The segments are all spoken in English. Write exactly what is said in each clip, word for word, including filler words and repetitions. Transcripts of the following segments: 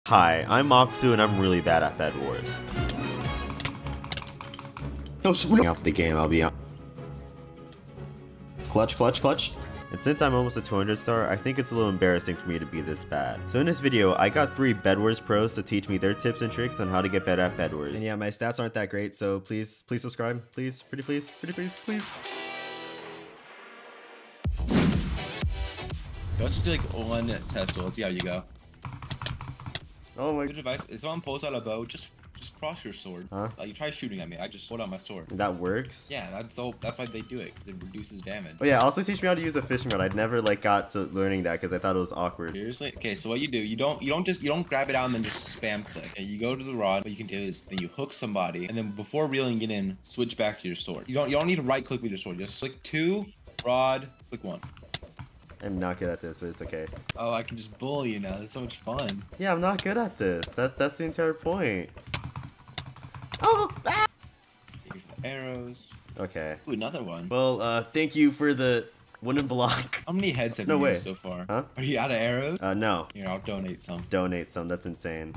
Hi, I'm moukzu and I'm really bad at Bedwars. No, swing off the game, I'll be on. Clutch, clutch, clutch. And since I'm almost a two hundred star, I think it's a little embarrassing for me to be this bad. So in this video, I got three Bedwars pros to teach me their tips and tricks on how to get better at Bedwars. And yeah, my stats aren't that great, so please, please subscribe. Please, pretty please, pretty please, please. Let's just do like one test. Let's see how you go. Oh my. Good advice. If someone pulls out a bow, just just cross your sword. Huh? Like you try shooting at me. I just hold out my sword. That works? Yeah, that's all. That's why they do it, because it reduces damage. Oh yeah, also teach me how to use a fishing rod. I'd never like got to learning that because I thought it was awkward. Seriously? Okay, so what you do, you don't you don't just you don't grab it out and then just spam click. Okay, you go to the rod. What you can do is then you hook somebody, and then before reeling it in, switch back to your sword. You don't you don't need to right click with your sword. Just click two, rod, click one. I'm not good at this, but it's okay. Oh, I can just bully you now. It's so much fun. Yeah, I'm not good at this. That, that's the entire point. Oh! Ah! Arrows. Okay. Ooh, another one. Well, uh, thank you for the wooden block. How many heads have No you way. used so far? Huh? Are you out of arrows? Uh, no. Here, I'll donate some. Donate some. That's insane.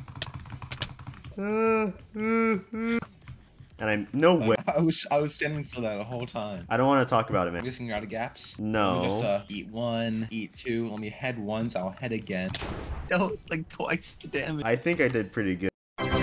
Uh, uh, uh. And I'm no way. I was I was standing still that the whole time. I don't want to talk about it, I'm man. guessing you're out of gaps. No. Let me just uh, eat one, eat two. Let me head once. I'll head again. No, like twice the damage. I think I did pretty good.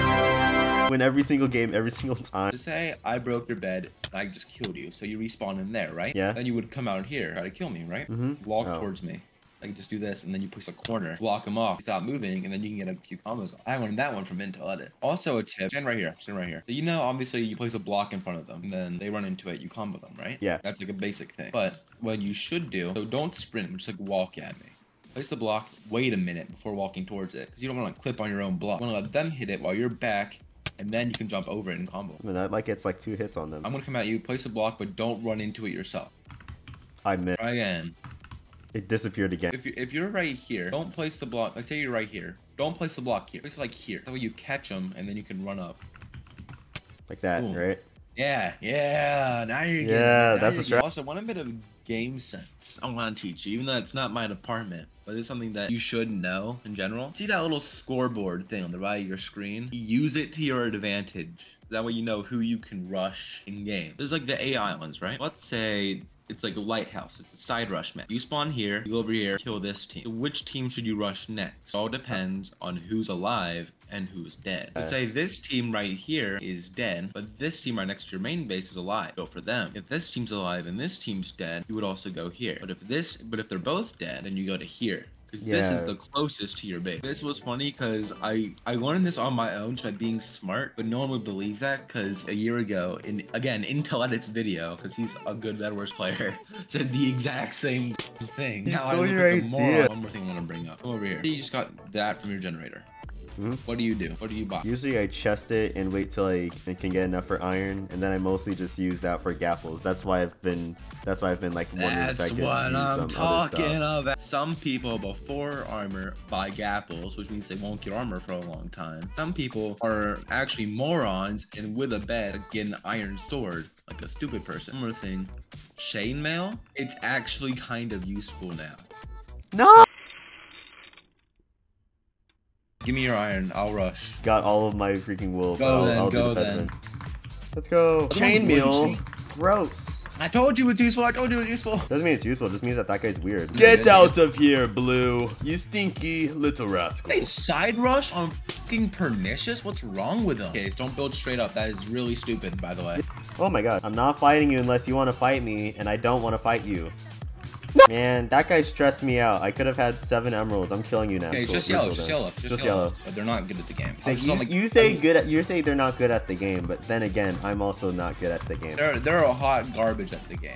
Win every single game, every single time. Just say I broke your bed and I just killed you, so you respawn in there, right? Yeah. Then you would come out here, try to kill me, right? Mm-hmm. Walk Oh. towards me. I can just do this, and then you place a corner, block him off, stop moving, and then you can get a few combos. I learned that one from Intel Edit. Also a tip, stand right here, stand right here. So you know, obviously, you place a block in front of them, and then they run into it, you combo them, right? Yeah. That's like a basic thing. But what you should do, so don't sprint, just like walk at me. Place the block, wait a minute before walking towards it, because you don't want to clip on your own block. You want to let them hit it while you're back, and then you can jump over it and combo. I mean, that like it's like two hits on them. I'm gonna come at you, place a block, but don't run into it yourself. I missed. Try again. It disappeared again. If, you, if you're right here, don't place the block. Let's say you're right here. Don't place the block here. Place it like here. That way you catch them, and then you can run up. Like that, Boom. right? Yeah, yeah. Now you're getting Yeah, it. Now that's you're a strat. getting- Also, one bit of game sense I want to teach you, even though it's not my department, but it's something that you should know in general. See that little scoreboard thing on the right of your screen? Use it to your advantage. That way you know who you can rush in game. There's like the A I ones, right? Let's say it's like a lighthouse. It's a side rush map. You spawn here, you go over here, kill this team. So which team should you rush next? It all depends on who's alive and who's dead. So say this team right here is dead, but this team right next to your main base is alive. Go for them. If this team's alive and this team's dead, you would also go here. But if this, but if they're both dead, then you go to here. Because Yeah. this is the closest to your base. This was funny because I, I learned this on my own just by being smart, but no one would believe that because a year ago, in again, Intel Edit's video, because he's a good Bedwars player, said the exact same thing. He Now I stole look your like a moron. idea. One more thing I want to bring up. Come over here. You just got that from your generator. Mm-hmm. What do you do? What do you buy? Usually I chest it and wait till I can get enough for iron, and then I mostly just use that for gapples. That's why I've been. That's why I've been like wondering if I That's could what use I'm some talking other stuff. about. Some people before armor buy gapples, which means they won't get armor for a long time. Some people are actually morons and with a bed get an iron sword, like a stupid person. One more thing, chainmail, it's actually kind of useful now. No. Give me your iron, I'll rush. Got all of my freaking wool. Go I'll, then, I'll do go the then. Let's go. Those ones Chainmail. wouldn't Gross. I told you it's useful, I told you it's useful. Doesn't mean it's useful. It just means that that guy's weird. Get out of here, Blue. You stinky little rascal. Hey, side rush on fucking pernicious? What's wrong with them? Okay, so don't build straight up. That is really stupid, by the way. Oh my god. I'm not fighting you unless you want to fight me, and I don't want to fight you. Man, that guy stressed me out. I could have had seven emeralds. I'm killing you now. Okay, Cool. just We're yellow, cool just then. yellow, just, Just yellow. yellow. But they're not good at the game. Like, I was you, on, like, you say um, good at you say they're not good at the game, but then again, I'm also not good at the game. They're they're a hot garbage at the game.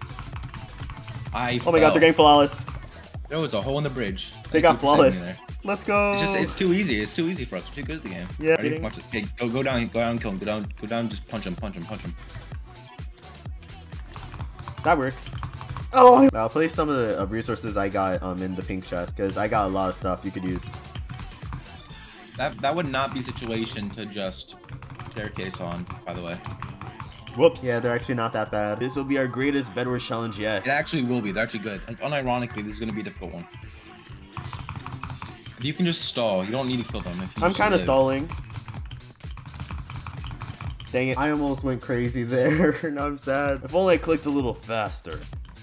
I. Oh my god, they're getting flawless. There was a hole in the bridge. They Thank got you for flawless. saving me there. Let's go. It's just it's too easy. It's too easy for us. We're too good at the game. Yeah. Ready? Watch this. Okay, go go down, go down, kill him. Go down, go down. Just punch him, punch him, punch him. That works. Oh, I'll place some of the uh, resources I got um in the pink chest because I got a lot of stuff you could use. That that would not be a situation to just staircase on. By the way. Whoops. Yeah, they're actually not that bad. This will be our greatest Bedwars challenge yet. It actually will be. They're actually good. Like, unironically, this is gonna be a difficult one. You can just stall. You don't need to kill them. If you I'm just kind of live. stalling. Dang it, I almost went crazy there. Now I'm sad. If only I clicked a little faster.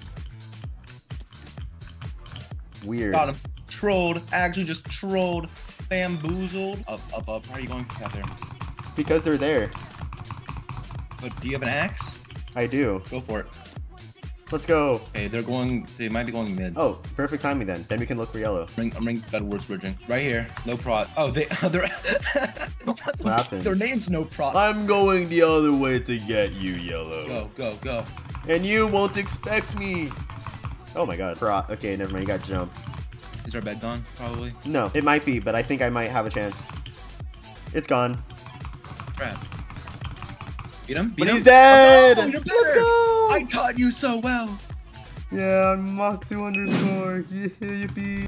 Weird. Got him. Trolled. Actually just trolled. Bamboozled. Up, up, up. How are you going out there? Because they're there. But do you have an axe? I do. Go for it. Let's go. Okay, they're going. They might be going mid. Oh, perfect timing then. Then we can look for yellow. Ring, I'm ring Bedwars bridging. Right here. No prot. Oh, they. They're. What happened? Their name's no prot. I'm going the other way to get you, yellow. Go, go, go. And you won't expect me. Oh my god. Prot. Okay, never mind. You got jump. Is our bed gone? Probably. No, it might be, but I think I might have a chance. It's gone. Crap. Beat him? Beat But him? he's dead! Oh, no, you're Let's better! go! I taught you so well! Yeah, I'm moukzu underscore. Yeah, yippee.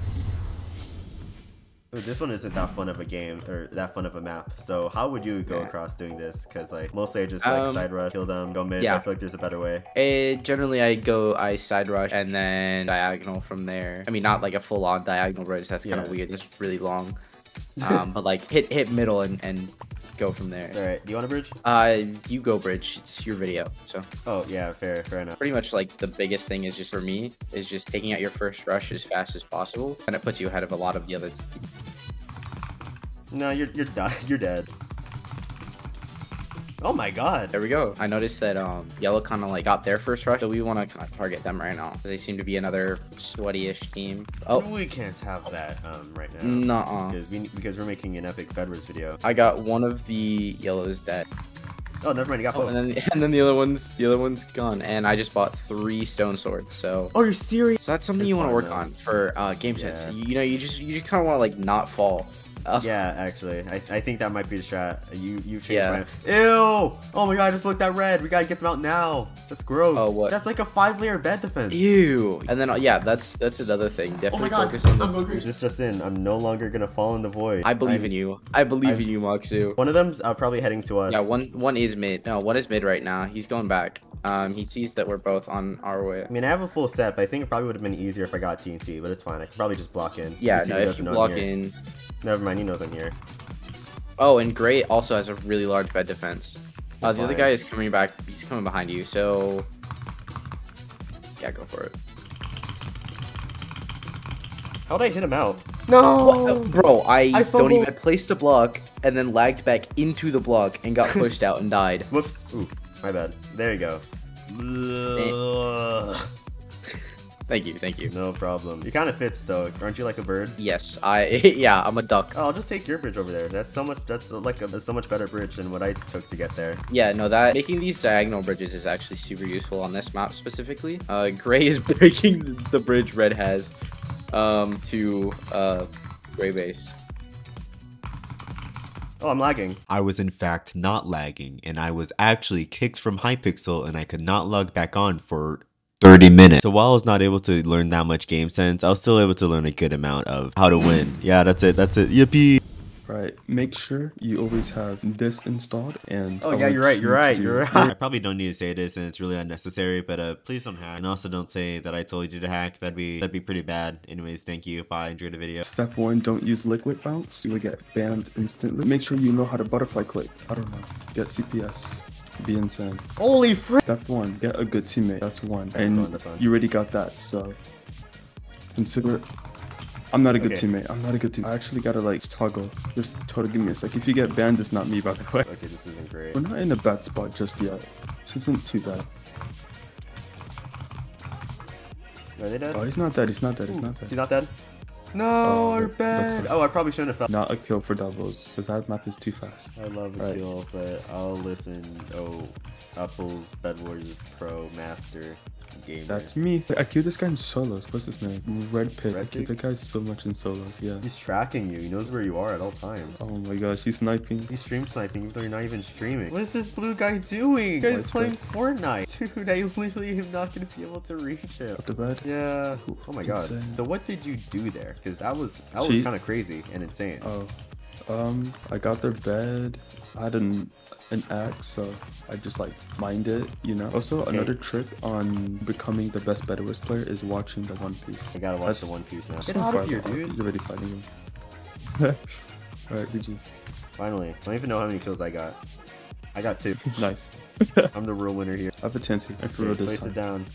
This one isn't that fun of a game, or that fun of a map. So how would you go Yeah. across doing this? Because like mostly I just like Um, side rush, kill them, go mid. yeah. I feel like there's a better way. It, generally, I go, I side rush and then diagonal from there. I mean, not like a full on diagonal bridge. That's kind of Yeah. weird. It's really long. Um, but like hit hit middle and, and go from there. All right, do you want a bridge? Uh, you go bridge. It's your video. So Oh yeah, fair, fair enough. pretty much like the biggest thing is just for me is just taking out your first rush as fast as possible, and it puts you ahead of a lot of the other. No, you're you're di you're dead. Oh my god. There we go. I noticed that um yellow kind of like got their first rush, so we want to kind of target them right now. They seem to be another sweaty-ish team. Oh, We can't have that um right now. nuh-uh. Because, we, because we're making an epic Bedwars video. I got one of the yellows that. Oh, never mind, you got Oh, both. and then and then the other one's the other one's gone, and I just bought three stone swords. So, Oh, you're serious? so that's something It's you want to fine, work though. on for uh, game sense. Yeah. You, you know, you just you just kind of want to like not fall. Uh, Yeah, actually, I, I think that might be the strat. You you changed Yeah. my. Ew! Oh my god, I just looked at red. We gotta get them out now. That's gross. Oh, what? That's like a five layer bed defense. Ew. And then uh, yeah, that's that's another thing. Oh Definitely my god, focus on the. I'm hungry. This just in. I'm no longer gonna fall in the void. I believe I'm- in you. I believe I'm- in you, moukzu. One of them's uh, probably heading to us. Yeah, one one is mid. No, one is mid right now. He's going back. Um, he sees that we're both on our way. I mean, I have a full set, but I think it probably would have been easier if I got T N T, but it's fine. I can probably just block in. Yeah, see no, he if doesn't you know I'm block here. in. Never mind, he knows I'm here. Oh, and Gray also has a really large bed defense. Uh, the other Fine. guy is coming back. He's coming behind you, so yeah, go for it. How'd I hit him out? No! Bro, I, I don't fumbled. even placed a block and then lagged back into the block and got pushed out and died. Whoops. Ooh, my bad. There you go. Ugh. Thank you, thank you. No problem. You kind of fits though. Aren't you like a bird? Yes, I yeah, I'm a duck. Oh, I'll just take your bridge over there. That's so much. That's like a, that's so much better bridge than what I took to get there. Yeah, no, that making these diagonal bridges is actually super useful on this map specifically. Uh, Gray is breaking the bridge Red has um, to uh, Gray base. Oh, I'm lagging. I was in fact not lagging, and I was actually kicked from Hypixel, and I could not log back on for thirty minutes. So while I was not able to learn that much game sense, I was still able to learn a good amount of how to win. Yeah, that's it. That's it. Yippee! Right, make sure you always have this installed and Oh I yeah, want you're right. you You're to right. do- You're right. I probably don't need to say this, and it's really unnecessary, but uh, please don't hack. And also don't say that I told you to hack. That'd be that'd be pretty bad. Anyways, thank you. Bye. Enjoy the video. Step one, don't use liquid bounce. You will get banned instantly. Make sure you know how to butterfly click. I don't know. Get C P S. Be insane. Holy frick! Step one, get a good teammate. That's one. fine, And that's fine. you already got that, so consider it. I'm not a good Okay. teammate. I'm not a good teammate. I actually gotta like toggle. Just totally give me a sec. If you get banned, it's not me, by the way. Okay, this isn't great. We're not in a bad spot just yet. This isn't too bad. Are they dead? Oh, he's not dead. He's not dead. He's Ooh, not dead. He's not dead. No, Oh, we're that's bad. fine. Oh, I probably shouldn't have felt. Not a kill for doubles, because that map is too fast. I love a Right. kill, but I'll listen. Oh, Apple's Bedwars Pro Master Gamer. That's me. Wait, I killed this guy in solos. What's his name? Red Pit. I Red killed Pig? that guy so much in solos, yeah. He's tracking you. He knows where you are at all times. Oh my gosh, he's sniping. He's stream sniping even though you're not even streaming. What is this blue guy doing? This guy's playing Fortnite. Dude, I literally am not going to be able to reach him. Up the bed. Yeah. Oh my god. Insane. So what did you do there? Because that was that was Cheat. kind of crazy and insane. Oh. Um, I got their bed. I had an an axe, so I just like mined it, you know. Also, another trick on becoming the best Bedwars player is watching the One Piece. I gotta watch That's the One Piece now. so Get out far of here, along. dude. You're already fighting him. Alright, G G. Finally. I don't even know how many kills I got. I got two. Nice. I'm the real winner here. I have a chance here. I for real Okay, this place time. it down.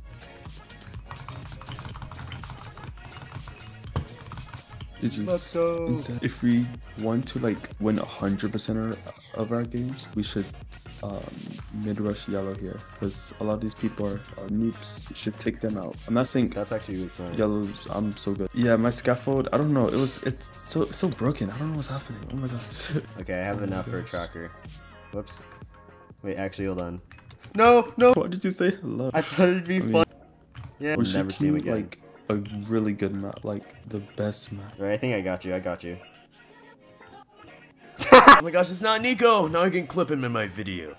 G G. Let's go. Instead, if we want to like win one hundred percent of our games, we should um, mid-rush yellow here. Because a lot of these people are, are noobs. You should take them out. I'm not saying That's actually really fun. yellows, I'm so good. Yeah, my scaffold, I don't know. It was, it's so so broken. I don't know what's happening. Oh my gosh. Okay, I have enough for a tracker. Whoops. Wait, actually, hold on. No, no. What did you say? Hello. I thought it'd be I mean, fun. Yeah, We I'll should never see him keep again. like a really good map, like the best map. Right, I think I got you. I got you. Oh my gosh, it's not Nico! Now I can clip him in my video.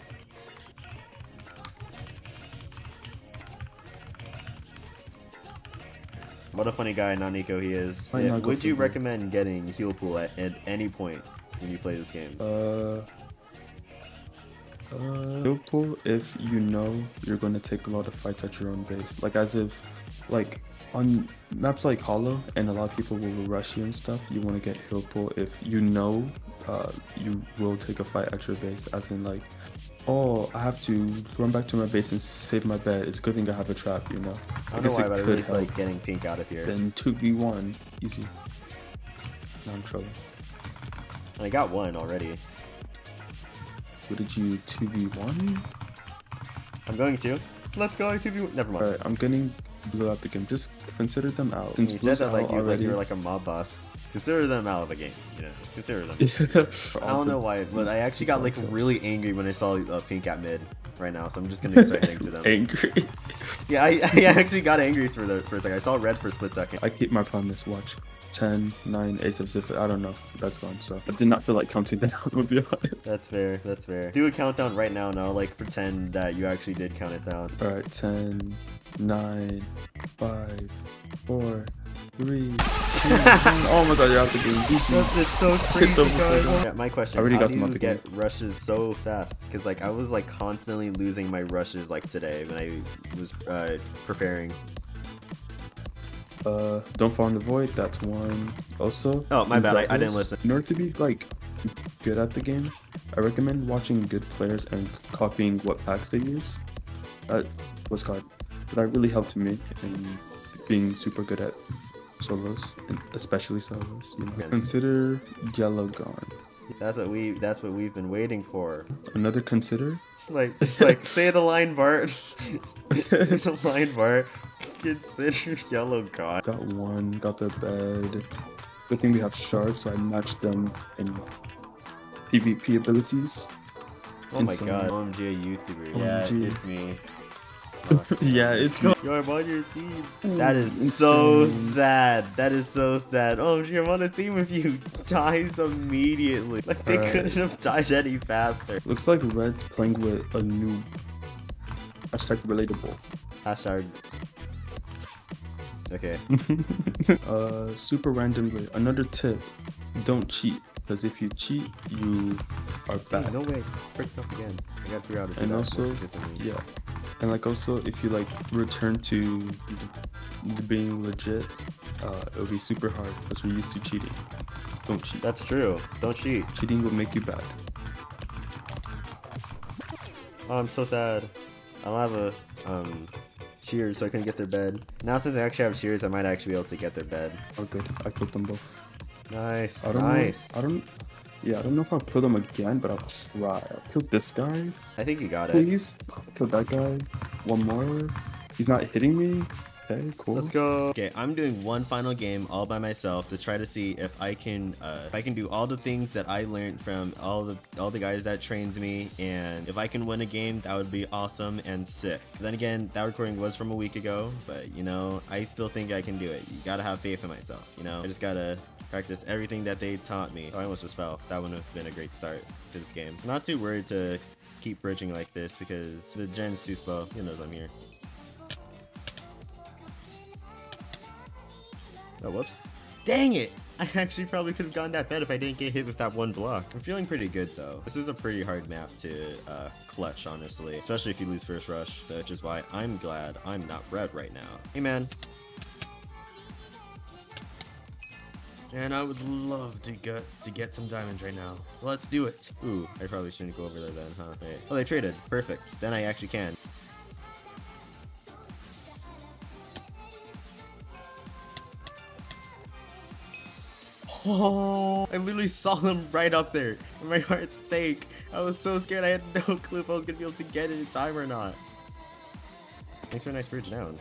What a funny guy, not Nico, he is. Might Yeah, not go would for you him. recommend getting heal pool at, at any point when you play this game? Uh, uh, heal pool if you know you're going to take a lot of fights at your own base. Like as if, like on maps like Hollow and a lot of people will rush you and stuff, you want to get heal pool if you know uh, you will take a fight at your base. As in like, oh, I have to run back to my base and save my bed. It's a good thing I have a trap, you know. I don't know why, but I really feel like getting pink out of here. Then two v one, easy. Now I'm in trouble. I got one already. What did you two v one? I'm going to. Let's go, two v one. Never mind. Alright, I'm getting blue out the game. Just consider them out. You Since said blue's that like out you, like already. you were like a mob boss. Consider them out of the game, you know. Consider them. I don't know why, but I actually got like really angry when I saw uh, pink at mid right now, so I'm just gonna start heading to them. Angry. Yeah, I, I actually got angry for the for a second. I saw red for a split second. I keep my promise. Watch. ten, nine, eight, seven, I don't know. That's gone. So I did not feel like counting down, to be honest. That's fair. That's fair. Do a countdown right now, and I'll like pretend that you actually did count it down. Alright, ten, nine, five, four, three, two, one. Oh my god, you're out the game. That's, it's so crazy, over guys. for Yeah, my question: I already how got do them out you the get game. rushes so fast? Because like I was like constantly losing my rushes like today when I was uh, preparing. Uh, don't fall in the void. That's one. Also, Oh, my in bad, I- I didn't doubles, listen. In order to be like good at the game, I recommend watching good players and copying what packs they use. That was called. That really helped me in being super good at solos, and especially solos. You know? Yeah. Consider yellow gone. That's what we. That's what we've been waiting for. Another consider. Like, just like say the line, Bart. Say the line, Bart. Consider yellow god. Got one. Got their bed. Good thing we have shards, so I matched them in PvP abilities. Oh my Insane. god. O M G, a YouTuber. O M Yeah, G. it's me. Yeah, it's me. Yo, I'm on your team. That is so Insane. sad. That is so sad. Oh, M G, I'm on a team with you. Dies immediately. Like, they Alright. couldn't have died any faster. Looks like Red's playing with a new hashtag relatable. Hashtag. Okay. uh, super randomly. Another tip: don't cheat, because if you cheat, you are bad. No way. Fricked up again. I gotta figure out how to do And that. also, Get something. yeah, and like also, if you like return to being legit, uh, it'll be super hard because we're used to cheating. Don't cheat. That's true. Don't cheat. Cheating will make you bad. Oh, I'm so sad. I don't have a um shears, so I couldn't get their bed. Now since I actually have shears, I might actually be able to get their bed. Oh, good. I killed them both. Nice. I don't Nice. know. I don't. Yeah, I don't know if I'll kill them again, but I'll try. I'll kill this guy. I think you got it. Please kill that guy. One more. He's not hitting me. Okay, cool. Let's go. Okay, I'm doing one final game all by myself to try to see if I can uh, if I can do all the things that I learned from all the all the guys that trains me, and if I can win a game, that would be awesome and sick. Then again, that recording was from a week ago, but you know, I still think I can do it. You gotta have faith in myself, you know. I just gotta practice everything that they taught me. Oh, I almost just fell. That would have been a great start to this game. I'm not too worried to keep bridging like this because the gen's too slow. He knows I'm here. Oh, whoops. Dang it! I actually probably could have gotten that bed if I didn't get hit with that one block. I'm feeling pretty good though. This is a pretty hard map to uh, clutch, honestly. Especially if you lose first rush, so which is why I'm glad I'm not red right now. Hey man. And I would love to get to get some diamonds right now. So let's do it. Ooh, I probably shouldn't go over there then, huh? Wait. Oh, they traded. Perfect. Then I actually can. Oh, I literally saw them right up there. For my heart's sake. I was so scared. I had no clue if I was going to be able to get it in time or not. Thanks for a nice bridge down.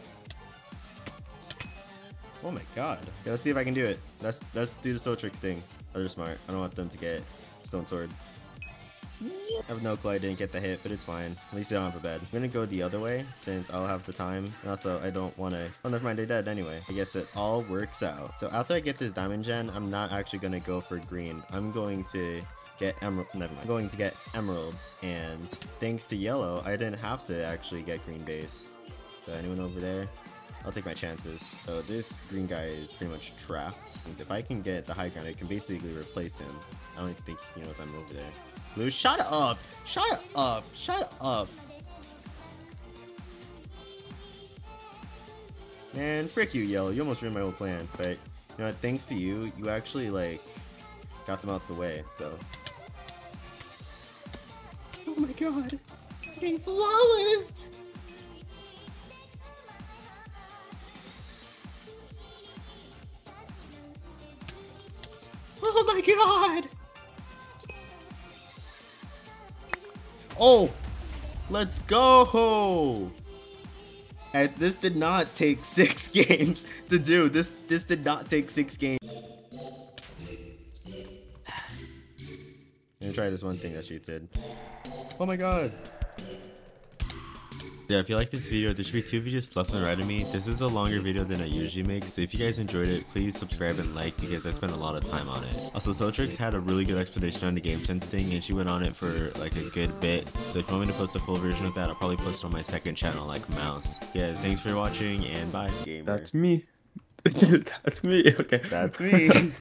Oh my god. Okay, let's see if I can do it. Let's let's do the soul tricks thing. Oh, they're smart. I don't want them to get stone sword. I have no clue I didn't get the hit, but it's fine. At least I don't have a bed. I'm gonna go the other way since I'll have the time. And also, I don't want to... Oh, never mind. They're dead anyway. I guess it all works out. So after I get this diamond gen, I'm not actually gonna go for green. I'm going to get emerald. Never mind. I'm going to get emeralds. And thanks to yellow, I didn't have to actually get green base. So anyone over there? I'll take my chances. So this green guy is pretty much trapped. And if I can get the high ground, I can basically replace him. I don't think he knows I'm over there. Blue, shut up! Shut up! Shut up! Man, frick you, Yellow. You almost ruined my whole plan. But, you know what? Thanks to you, you actually, like, got them out the way, so. Oh my god! I'm getting flawless! Oh my god! Oh! Let's go! And this did not take six games to do. This this did not take six games. I'm gonna try this one thing that she did. Oh my god! Yeah, if you like this video, there should be two videos left on the right of me. This is a longer video than I usually make, so if you guys enjoyed it, please subscribe and like because I spent a lot of time on it. Also, Soultrix had a really good explanation on the game sense thing, and she went on it for like a good bit. So if you want me to post a full version of that, I'll probably post it on my second channel, like Mouse. Yeah, thanks for watching, and bye. Gamer. That's me. That's me. Okay. That's me.